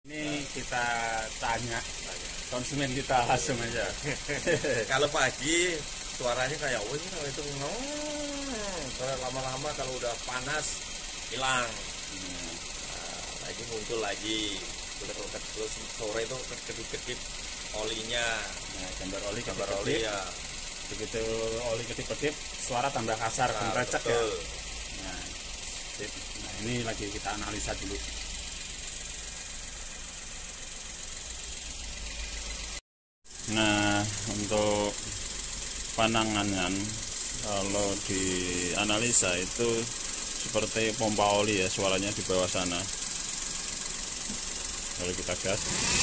Ini kita tanya konsumen kita langsung aja. Kalau pagi suaranya kayak oh ini itu kalau lama-lama kalau udah panas hilang. Lagi muncul lagi. Terus sore itu kedip-kedip olinya. Nah, gambar oli Ya. Begitu oli kedip-kedip, suara tambah kasar, kemprecek ya. Nah, sip. Nah, ini lagi kita analisa dulu. Nah, untuk pananganan kalau dianalisa itu seperti pompa oli ya, suaranya di bawah sana. Lalu kita gas.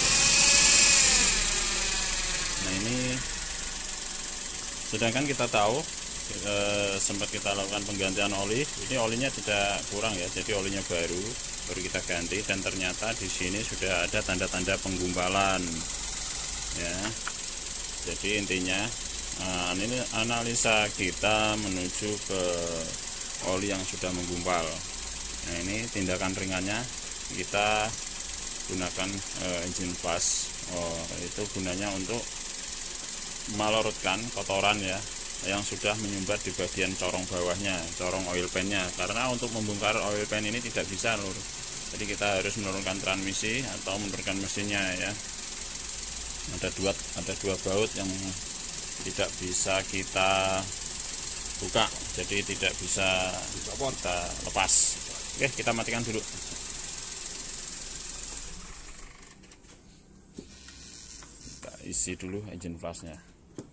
Nah, ini sedangkan kita tahu sempat kita lakukan penggantian oli, ini olinya tidak kurang ya, jadi olinya baru kita ganti, dan ternyata di sini sudah ada tanda-tanda penggumpalan ya. Jadi intinya ini analisa kita menuju ke oli yang sudah menggumpal. Nah, ini tindakan ringannya kita gunakan engine flush. Itu gunanya untuk melarutkan kotoran ya yang sudah menyumbat di bagian corong bawahnya, corong oil pan-nya. Karena untuk membongkar oil pan ini tidak bisa lur. Jadi kita harus menurunkan transmisi atau menurunkan mesinnya ya. Ada dua baut yang tidak bisa kita buka, jadi tidak bisa kita lepas. Oke, kita matikan dulu. Kita isi dulu engine flushnya.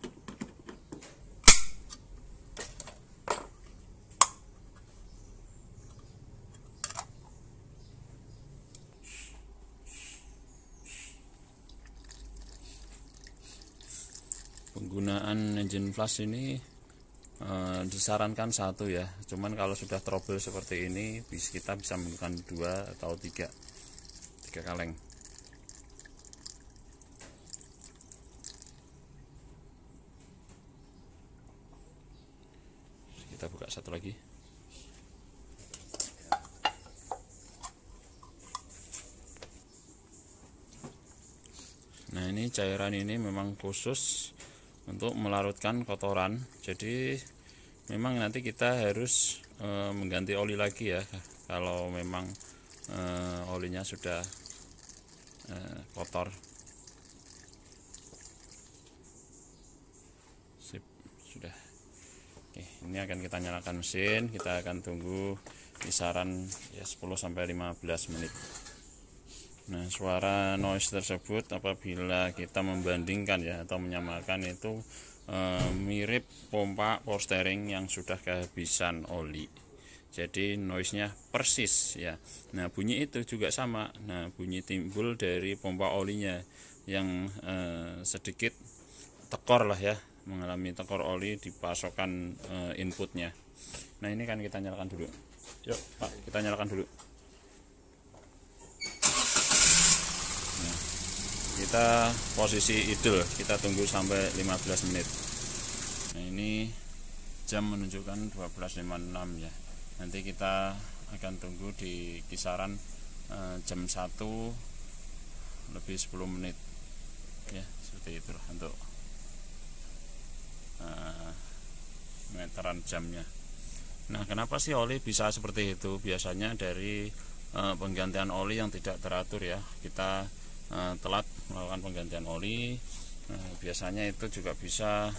Penggunaan engine flush ini disarankan satu ya, cuman kalau sudah trouble seperti ini kita bisa menggunakan 2 atau 3 kaleng. Kita buka satu lagi. Nah, ini cairan ini memang khusus untuk melarutkan kotoran, jadi memang nanti kita harus mengganti oli lagi ya kalau memang olinya sudah kotor. Sip, sudah. Oke, ini akan kita nyalakan mesin, kita akan tunggu kisaran ya 10-15 menit. Nah, suara noise tersebut apabila kita membandingkan ya atau menyamakan itu mirip pompa power steering yang sudah kehabisan oli. Jadi noise-nya persis ya. Nah, bunyi itu juga sama. Nah, bunyi timbul dari pompa olinya yang sedikit tekor lah ya, mengalami tekor oli di pasokan inputnya. Nah, ini kan kita nyalakan dulu. Yuk Pak, kita nyalakan dulu. Kita posisi idle, kita tunggu sampai 15 menit. Nah, ini jam menunjukkan 12.56 ya. Nanti kita akan tunggu di kisaran jam 1 lebih 10 menit ya, seperti itulah untuk meteran jamnya. Nah, kenapa sih oli bisa seperti itu? Biasanya dari penggantian oli yang tidak teratur ya. Kita telat melakukan penggantian oli, biasanya itu juga bisa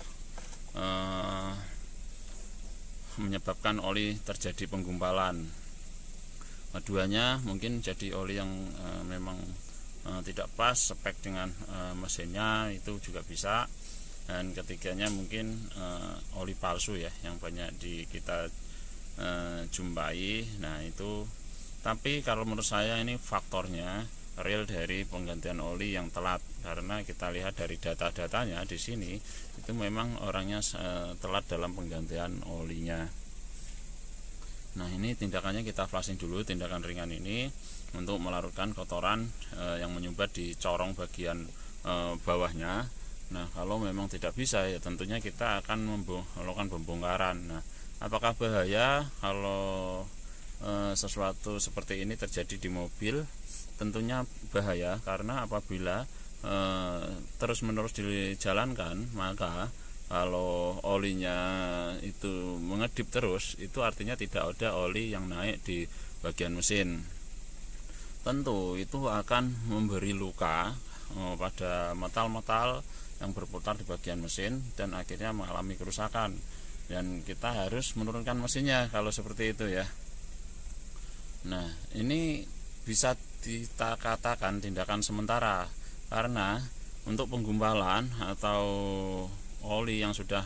menyebabkan oli terjadi penggumpalan. Keduanya mungkin jadi oli yang memang tidak pas spek dengan mesinnya, itu juga bisa. Dan ketiganya mungkin oli palsu ya yang banyak kita jumpai. Nah, itu tapi kalau menurut saya ini faktornya real dari penggantian oli yang telat, karena kita lihat dari data-datanya di sini itu memang orangnya telat dalam penggantian olinya. Nah, ini tindakannya kita flashing dulu, tindakan ringan ini untuk melarutkan kotoran yang menyumbat di corong bagian bawahnya. Nah, kalau memang tidak bisa ya tentunya kita akan melakukan pembongkaran. Nah, apakah bahaya kalau sesuatu seperti ini terjadi di mobil, tentunya bahaya, karena apabila terus-menerus dijalankan, maka kalau olinya itu mengedip terus, itu artinya tidak ada oli yang naik di bagian mesin. Tentu itu akan memberi luka pada metal-metal yang berputar di bagian mesin dan akhirnya mengalami kerusakan, dan kita harus menurunkan mesinnya kalau seperti itu ya. Nah, ini bisa kita katakan tindakan sementara, karena untuk penggumpalan atau oli yang sudah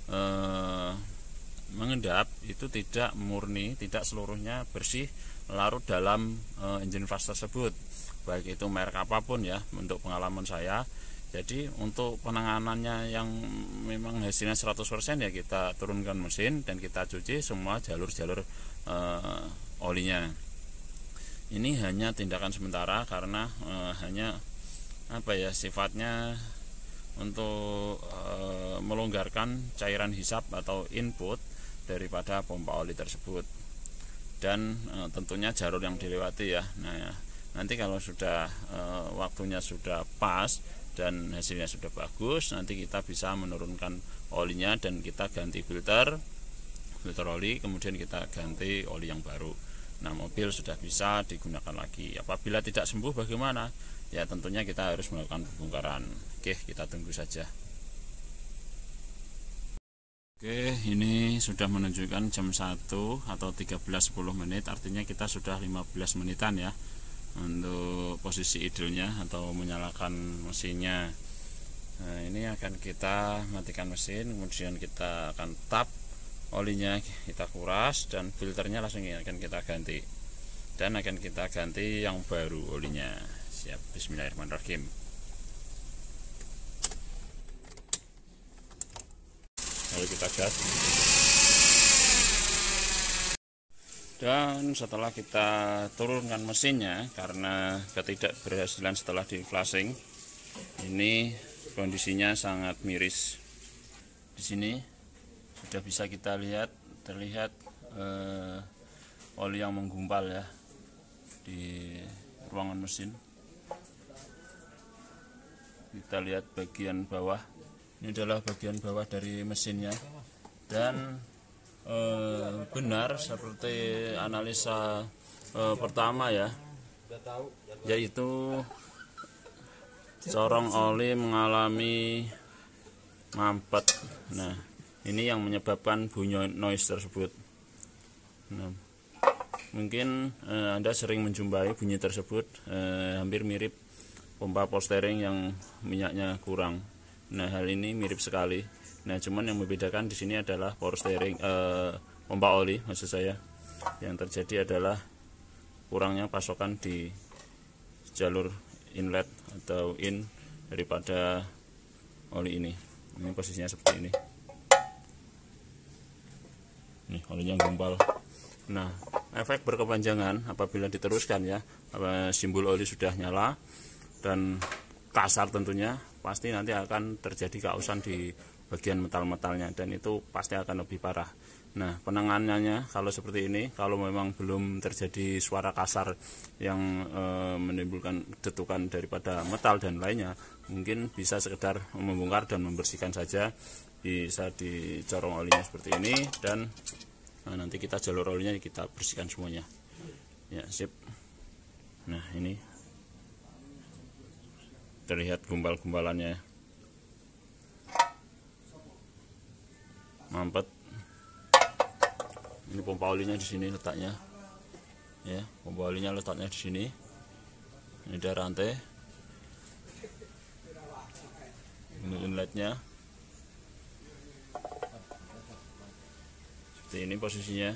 mengendap itu tidak murni, tidak seluruhnya bersih larut dalam engine flush tersebut, baik itu merek apapun ya, untuk pengalaman saya. Jadi untuk penanganannya yang memang hasilnya 100% ya, kita turunkan mesin dan kita cuci semua jalur-jalur olinya. Ini hanya tindakan sementara, karena hanya sifatnya untuk melonggarkan cairan hisap atau input daripada pompa oli tersebut, dan tentunya jalur yang dilewati ya. Nah, nanti kalau sudah waktunya sudah pas dan hasilnya sudah bagus, nanti kita bisa menurunkan olinya dan kita ganti filter oli, kemudian kita ganti oli yang baru. Nah, mobil sudah bisa digunakan lagi. Apabila tidak sembuh bagaimana? Ya tentunya kita harus melakukan pembongkaran. Oke, kita tunggu saja. Oke, ini sudah menunjukkan jam 1 atau 13.10 menit, artinya kita sudah 15 menitan ya untuk posisi idle-nya atau menyalakan mesinnya. Nah, ini akan kita matikan mesin, kemudian kita akan tap olinya, kita kuras, dan filternya langsung akan kita ganti, dan akan kita ganti yang baru olinya. Siap, bismillahirrahmanirrahim. Lalu kita gas, dan setelah kita turunkan mesinnya karena ketidakberhasilan setelah di flashing, ini kondisinya sangat miris. Di sini sudah bisa kita terlihat oli yang menggumpal ya di ruangan mesin. Kita lihat bagian bawah, ini adalah bagian bawah dari mesinnya, dan benar seperti analisa pertama ya, yaitu corong oli mengalami mampet. Nah, ini yang menyebabkan bunyi noise tersebut. Nah, mungkin Anda sering menjumpai bunyi tersebut, hampir mirip pompa power steering yang minyaknya kurang. Nah, hal ini mirip sekali. Nah, cuman yang membedakan di sini adalah power steering, pompa oli maksud saya. Yang terjadi adalah kurangnya pasokan di jalur inlet atau in daripada oli ini. Ini posisinya seperti ini. Nih, olinya gumpal. Nah, efek berkepanjangan apabila diteruskan ya, simbol oli sudah nyala dan kasar tentunya, pasti nanti akan terjadi kausan di bagian metal-metalnya, dan itu pasti akan lebih parah. Nah, penanganannya kalau seperti ini, kalau memang belum terjadi suara kasar yang menimbulkan detukan daripada metal dan lainnya, mungkin bisa sekedar membongkar dan membersihkan saja. Bisa dicorong olinya seperti ini, dan nanti kita jalur olinya kita bersihkan semuanya ya. Sip. Nah, ini terlihat gumpal-gumpalannya, mampet. Ini pompa olinya di sini letaknya ya, pompa olinya letaknya di sini. Ini ada rantai, ini inletnya seperti ini posisinya.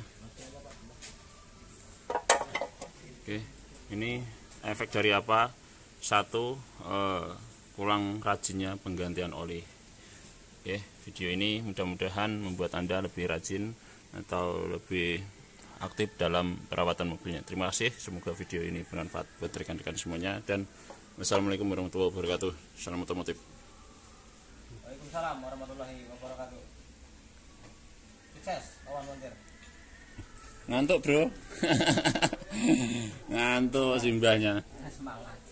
Oke, ini efek dari apa? Satu, kurang rajinnya penggantian oli. Oke, video ini mudah-mudahan membuat Anda lebih rajin atau lebih aktif dalam perawatan mobilnya. Terima kasih, semoga video ini bermanfaat buat rekan-rekan semuanya, dan wassalamualaikum warahmatullahi wabarakatuh. Salam otomotif. Waalaikumsalam warahmatullahi wabarakatuh. Sukses kawan montir. Ngantuk bro. Ngantuk simbahnya. Semangat.